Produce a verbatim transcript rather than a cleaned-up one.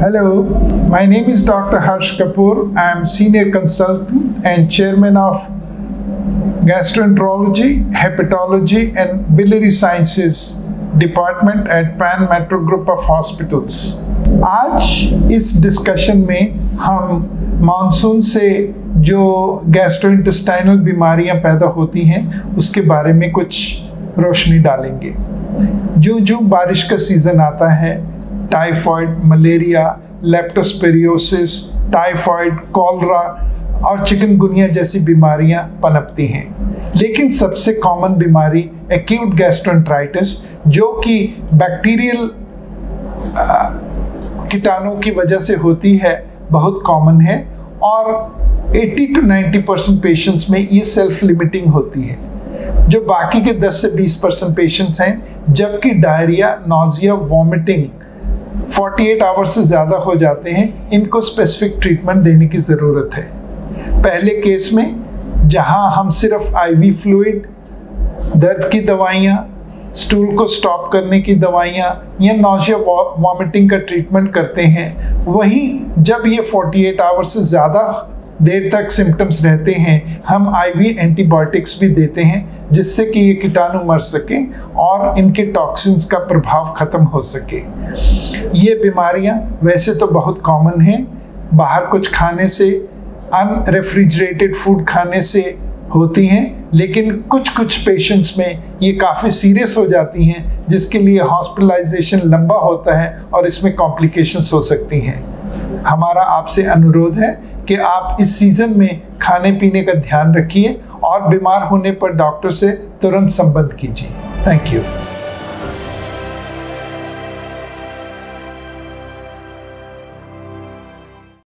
Hello, my name is Doctor Harsh Kapoor. I am Senior Consultant and Chairman of Gastroenterology, Hepatology and Biliary Sciences Department at Pan Metro Group of Hospitals. आज इस discussion में हम monsoon से जो gastrointestinal बीमारियां पैदा होती हैं उसके बारे में कुछ रोशनी डालेंगे। जो जो बारिश का सीज़न आता है, typhoid, malaria, leptospirosis, typhoid, cholera और चिकनगुनिया जैसी बीमारियां पनपती हैं। लेकिन सबसे कॉमन बीमारी एक्यूट गैस्ट्रोएंटेराइटिस, जो कि बैक्टीरियल कीटाणु की वजह से होती है, बहुत कॉमन है और अस्सी टू नब्बे परसेंट पेशेंट्स में ये सेल्फ लिमिटिंग होती है। जो बाकी के दस से बीस परसेंट पेशेंट्स हैं, जबकि डायरिया, नॉजिया, वॉमिटिंग अड़तालीस आवर्स से ज़्यादा हो जाते हैं, इनको स्पेसिफिक ट्रीटमेंट देने की ज़रूरत है। पहले केस में जहां हम सिर्फ आईवी फ्लूइड, दर्द की दवाइयाँ, स्टूल को स्टॉप करने की दवाइयाँ या नॉजिया वॉमिटिंग का ट्रीटमेंट करते हैं, वहीं जब ये अड़तालीस आवर्स से ज़्यादा देर तक सिम्टम्स रहते हैं, हम आईवी एंटीबायोटिक्स भी देते हैं, जिससे कि ये कीटाणु मर सकें और इनके टॉक्सिन्स का प्रभाव ख़त्म हो सके। ये बीमारियां वैसे तो बहुत कॉमन हैं, बाहर कुछ खाने से, अनरेफ्रिजरेटेड फूड खाने से होती हैं, लेकिन कुछ कुछ पेशेंट्स में ये काफ़ी सीरियस हो जाती हैं, जिसके लिए हॉस्पिटलाइजेशन लंबा होता है और इसमें कॉम्प्लिकेशंस हो सकती हैं। हमारा आपसे अनुरोध है कि आप इस सीज़न में खाने पीने का ध्यान रखिए और बीमार होने पर डॉक्टर से तुरंत संपर्क कीजिए। Thank you.